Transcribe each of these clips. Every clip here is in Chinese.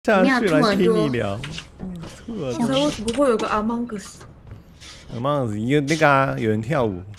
下去来听你聊。 刚才为什么会有个 Among Us？Among Us 有那个啊，有人跳舞。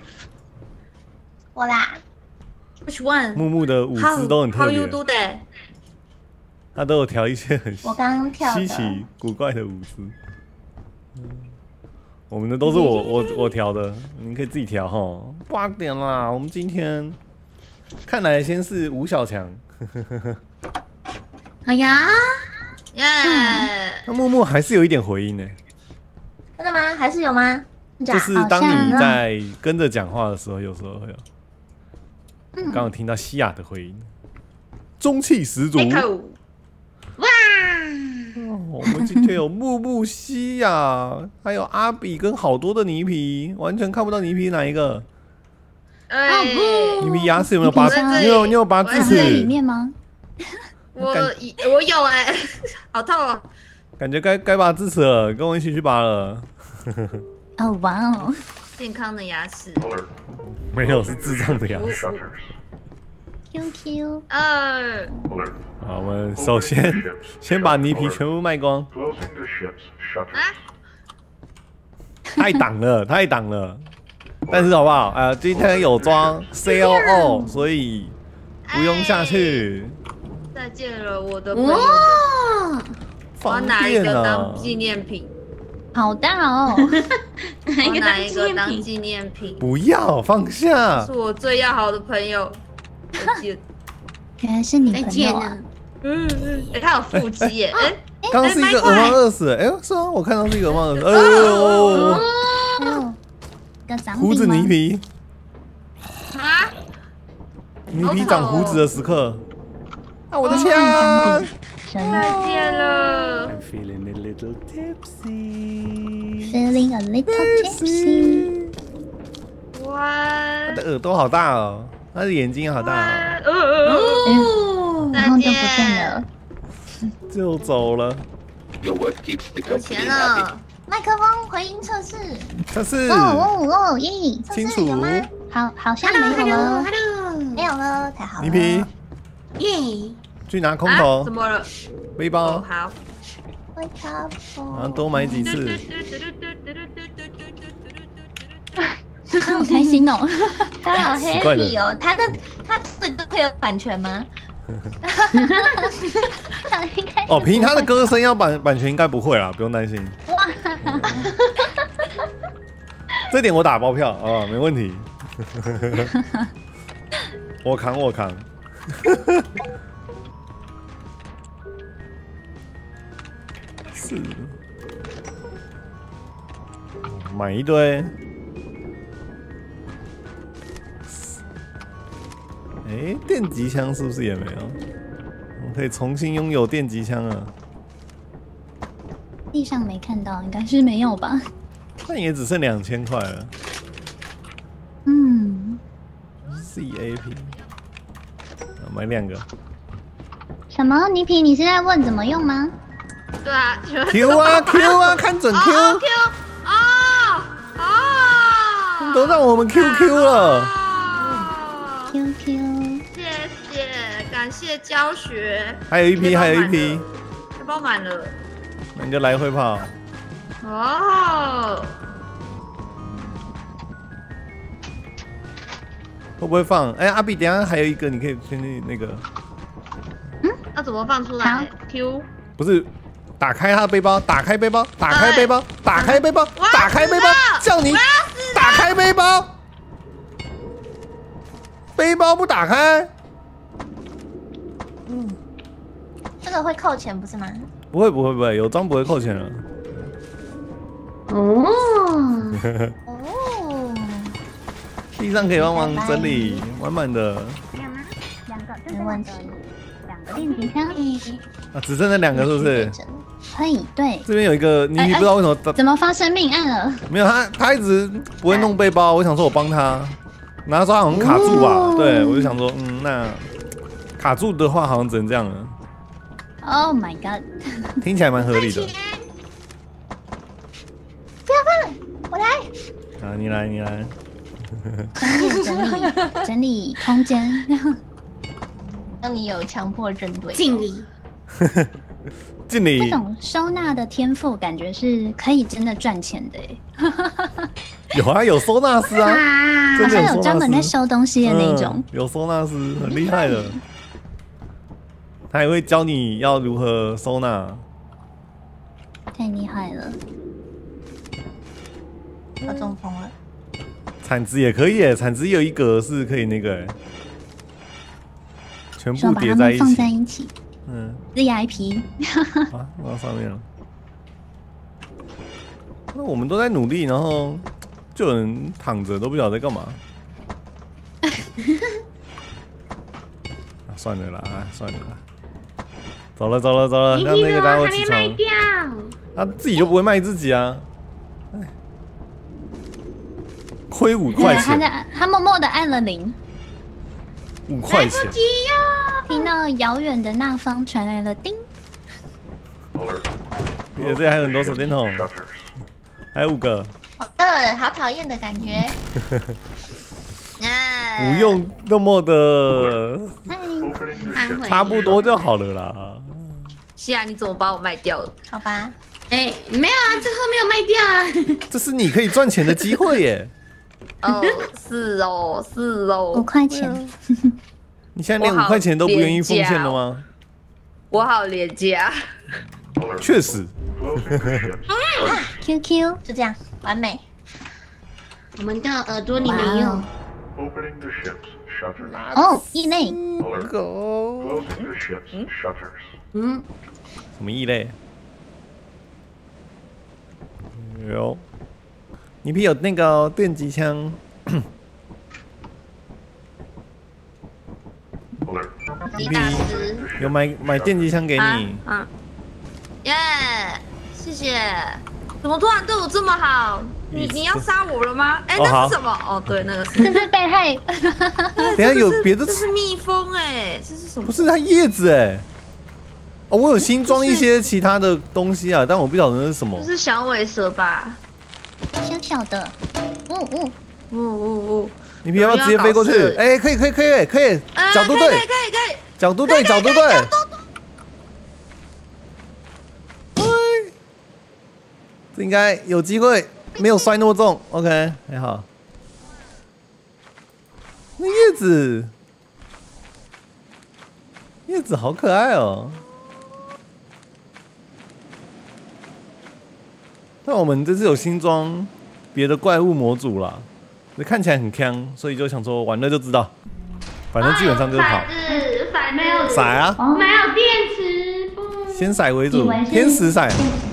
我啦。 Which one？ 木木的舞姿都很特别。 How you do that？ 他都有调一些很稀奇古怪的舞姿。我们的都是我调的，你可以自己调哈。8点啦，我们今天看来先是吴小强。 哎呀， 耶！ 那木木还是有一点回音呢。 真的吗？还是有吗？ 就是当你在跟着讲话的时候，有时候会有。刚刚听到西亚的回音，中气十足。 哇！ 我们今天有木木、西亚，还有阿比跟好多的泥皮，完全看不到泥皮哪一个。泥皮牙齿有没有拔？你有拔智齿？ 在里面吗？ 我有哎，好痛哦！ 感觉该拔智齿了，跟我一起去拔了。 哦哇哦！ 健康的牙齿。 没有，是智障的牙齿。 QQ。 好，我们首先把泥皮全部卖光。太挡了，太挡了。但是好不好？今天有装 COO， 所以不用下去。 再见了，我的朋友。我要拿一个当纪念品。 好大哦！ 我拿一个当纪念品。 不要放下。 是我最要好的朋友。再见。 原来是你朋友啊！ 他有腹肌耶！ 刚刚是一个鹅毛20，哎，是吗？我看到是一个鹅毛20。胡子泥皮。 啊！ 泥皮长胡子的时刻。啊！我的枪！ 再见了。 I'm feeling a little tipsy. Feeling a little tipsy. 哇！ 他的耳朵好大哦，他的眼睛好大哦。然后就不见了， 就走了。 有钱了。 麦克风回音测试。 测试。 哦耶！ 清楚有吗？ 好像没有了。 没有了，太好了。 泥皮。 耶！ 去拿空投。 怎么了？ 背包。 好。 然后多买几次。 好开心哦！ 他好 happy 哦，他这个会有版权吗？ 哦，凭他的歌声要版权应该不会啦，不用担心。这点我打包票啊，没问题。我扛。是。买一堆。哎，电击枪是不是也没有？我们可以重新拥有电击枪啊！ 地上没看到，应该是没有吧？ 但也只剩2000块了。CAP， 买2个。 什么？泥皮？你是在问怎么用吗？ 对啊。 Q 啊，看准 Q。都让我们 QQ 了。 感谢教学。 还有一批。背包满了。 那你就来回跑。 哦。 会不会放？哎，阿比，等下还有一个，你可以先去那个。 要怎么放出来 ？Q。 不是，打开他的背包，打开背包，叫你打开背包。背包不打开。 这个会扣钱不是吗？ 不会，有装不会扣钱了。地上可以帮忙整理，满满的。 没问题。2个电击枪。 啊，只剩那2个是不是？ 可以，对。 这边有一个，你不知道为什么怎么发生命案了？ 没有，他一直不会弄背包，我想说我帮他，然后说好像卡住吧，对我就想说，那卡住的话好像只能这样了。 Oh my god！ 听起来蛮合理的。 不要放了，我来。 啊，你来。 整理空间， 让你有强迫症对。 敬礼。 敬礼。 这种收纳的天赋，感觉是可以真的赚钱的哎。 有啊，有收纳师啊， 好像有专门在收东西的那种。 有收纳师，很厉害的。他也会教你要如何收纳。 太厉害了！ 我中风了。 铲子也可以耶，铲子有一格是可以那个耶，全部叠在一起。 放在一起。 嗯。 VIP。 啊，放到上面了。那我们都在努力，然后就有人躺着都不晓得在干嘛。算了啦，算了啦。走了，让那个家伙起床。他自己就不会卖自己啊。亏5块钱。 他默默的按了0。 5块钱。 听到遥远的那方传来了叮。 这里还有很多手电筒，还有5个。 好讨厌的感觉。 不用那么的，差不多就好了啦。 是啊，你怎么把我卖掉了？ 好吧。 哎，没有啊，这颗没有卖掉啊。 这是你可以赚钱的机会耶。 哦，是哦 ，5块钱。 你现在连5块钱都不愿意奉献了吗？ 我好廉价。 确实。 QQ 就这样，完美。 我们的耳朵里没有。 哦，异类。 什么异类？有。你不有那个电击枪？ 李大师有买电击枪给你。 耶，谢谢。怎么突然对我这么好？你要杀我了吗？哎，那是什么？哦，对，那个是。 这是被害。 等下有别的。 这是蜜蜂哎，这是什么？ 不是它叶子哎。哦，我有新装一些其他的东西啊，但我不晓得那是什么。 这是小尾蛇吧？ 小小的。 你要不要直接飞过去？哎，可以，角度对，角度对。这应该有机会，没有摔那么重。OK， 还好。那叶子好可爱哦。但我们这次有新装别的怪物模组啦，看起来很强，所以就想说玩了就知道。反正基本上就是跑。骰啊！ 没有电池。 先骰为主，天使骰。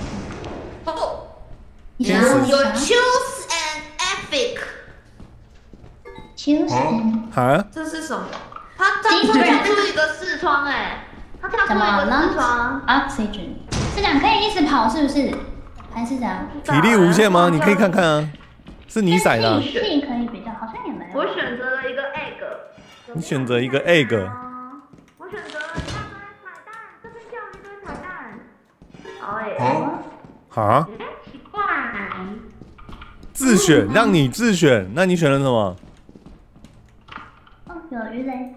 有 choose an epic。 哈？ 这是什么？它跳出一个视窗哎，它跳出一个视窗。 Oxygen， 是这样可以一直跑是不是？还是这样？ 体力无限吗？你可以看看啊，是你骰的。 体力可以比较，好像也没有。 我选择了一个 egg。 你选择一个 egg。 我选择了一大堆彩蛋，这边掉了一堆彩蛋。 哈？ 奇怪。 自选，让你自选，那你选了什么？ 哦，有鱼雷。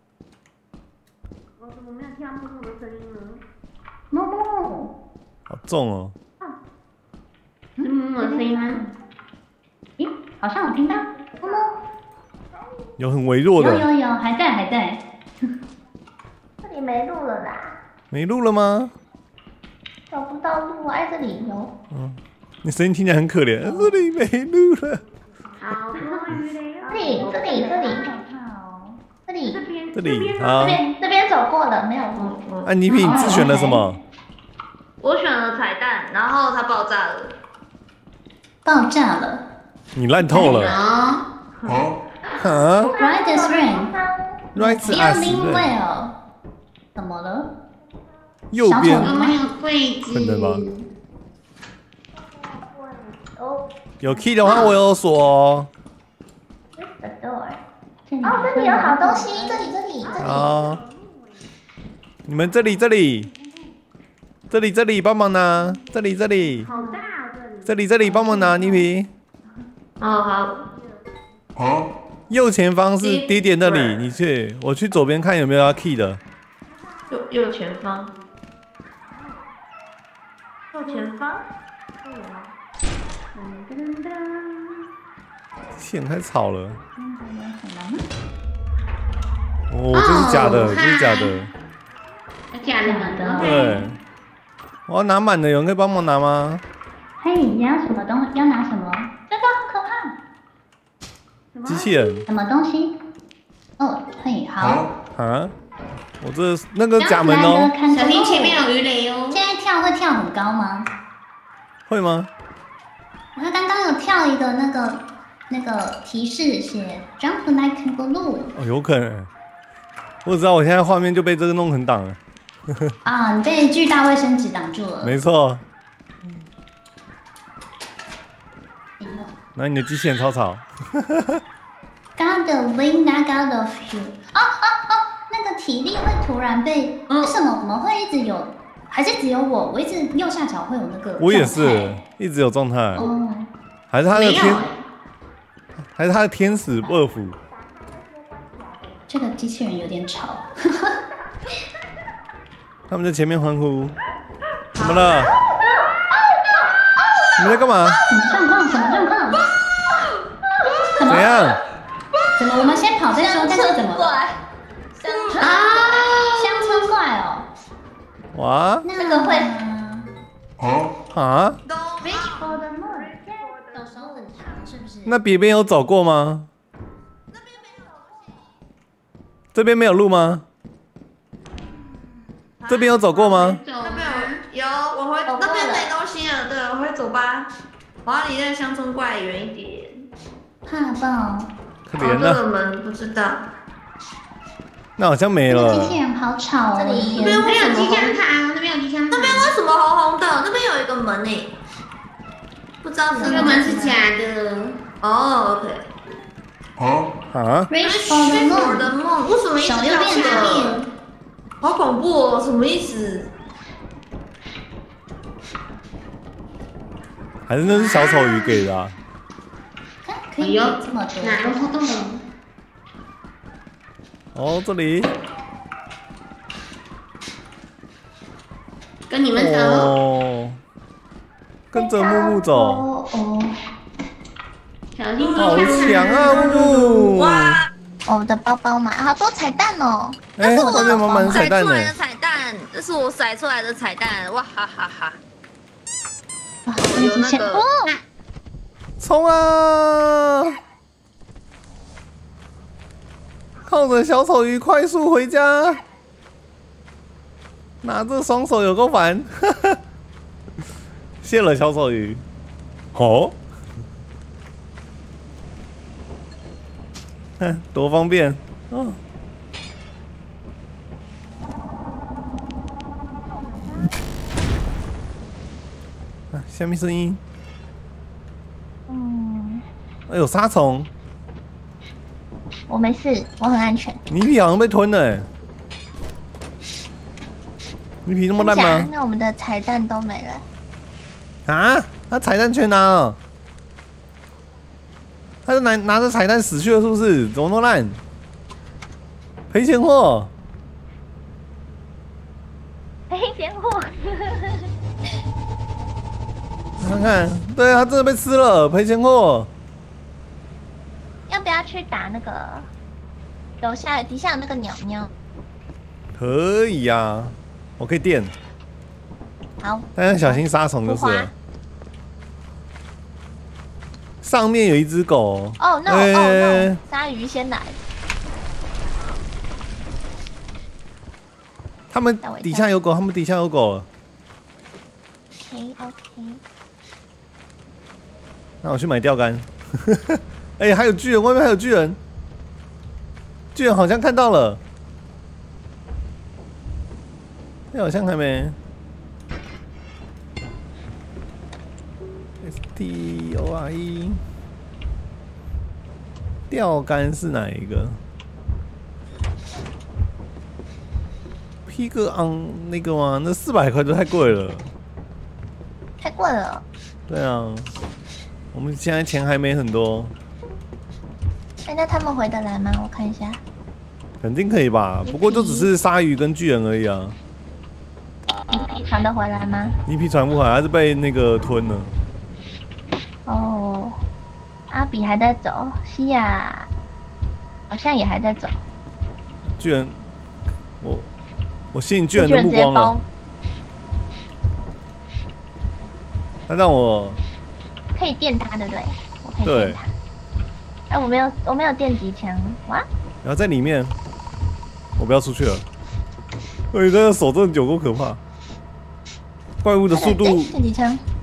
我怎么没有听到木木的声音呢？ 木木。 好重哦。 是木木的声音吗？ 咦，好像有听到。木木。 有很微弱的。 有，还在。 这里没路了啦。 没路了吗？ 找不到路，哎，这里有。 你声音听起来很可怜，这里没路了。 好多鱼雷哦。 这里， 好。 这边走过了，没有路。 安妮品，你自选了什么？ 我选了彩蛋，然后它爆炸了。 你烂透了。 Right as rain。Right as rain。 怎么了？ 右边。 我们有柜子。 可能吧。有 key 的话，我有锁哦。 这里有好东西，这里。 好，你们这里帮忙拿，这里。 好大这里帮忙拿，泥皮。 好。 右前方是低点那里，你去，我去左边看有没有要 key 的。 右前方。 右前方。 机器人太吵了。哦，这是假的，这是假的。 假的。 对。我要拿满的，有人可以帮忙拿吗？ 嘿，你要什么东？要拿什么？这个好可怕。 机器人。 什么东西？哦，嘿，好。 啊？我这那个甲门哦。 小心前面有鱼雷哦。 现在跳会跳很高吗？ 会吗？ 他刚刚有跳一个那个提示写 jump like blue。 哦，有可能。我知道，我现在画面就被这个弄很挡了。 啊，你被巨大卫生纸挡住了。 没错。那你的机器人超吵。 God will not out of you。那个体力会突然被，为什么我们会一直有？还是只有我？我一直右下角会有那个。 我也是，一直有状态。 哦。 还是他的天，还是他的天使 buff。 这个机器人有点吵。 他们在前面欢呼，怎么了？你们在干嘛？ 什么状况？什么状况？ 怎样？ 怎么？我们先跑再说，但是怎么？乡村怪哦。 哇？ 那个会。 啊？ 手很长是不是？ 那别边有走过吗？这边没有路吗？这边有走过吗？ 那边有，我会那边没东西了，对，我会走吧。我要离那个乡村怪远一点。 怕爆。 可怜这个门不知道。 那好像没了。 机器人好吵哦！ 这里那边有机枪塔，那边有机枪塔。 那边为什么红红的？那边有一个门呢，不知道这个门是假的。 哦 ，OK。 啊 Reach for 我的梦，为什么一直掉下来？好恐怖哦！什么意思？ 还是那是小丑鱼给的啊？ 可以有这么多？ 哪个互动的？ 哦，这里。 跟你们走。 哦。跟着木木走。 哦。 小心好强啊，木木！ 哇！ 我的包包嘛，好多彩蛋哦！ 哎，后面满彩蛋呢。 彩蛋，这是我甩出来的彩蛋，哇哈哈哈！ 有那个， 冲啊！靠着小丑鱼快速回家，拿着双手有够烦，谢了小丑鱼。哦。看多方便哦！啊，下面声音。哎呦，杀虫！ 我没事，我很安全。 你皮好像被吞了哎！你皮那么烂吗？ 那我们的彩蛋都没了。 啊？他彩蛋全拿了。他就拿着彩蛋死去了，是不是？怎么那么烂？赔钱货！ 赔钱货！ 看看，对啊，他真的被吃了，赔钱货。 要不要去打那个楼下底下有那个鸟鸟？ 可以呀、啊，我可以电。 好， 但是小心杀虫就是了。上面有一只狗。 哦 no，鲨鱼先来。 他们底下有狗，他们底下有狗。 OK。 那我去买钓竿。哎、还有巨人，外面还有巨人。巨人好像看到了。哎、好像还没。STORE 钓竿是哪一个 ？Pig on 那个吗？那400块都太贵了。 太贵了。 对啊，我们现在钱还没很多。 哎，那他们回得来吗？我看一下。 肯定可以吧，不过就只是鲨鱼跟巨人而已啊。 传得回来吗？ 尼皮传不回来，还是被那个吞了。 哦，阿比还在走，西亚好像也还在走。 巨人，我吸引巨人的目光了。他让我可以电他，对不对？我可以电他。哎，我没有电击枪，哇！ 然后在里面，我不要出去了。你这个手真的有够可怕。怪物的速度， 电击枪。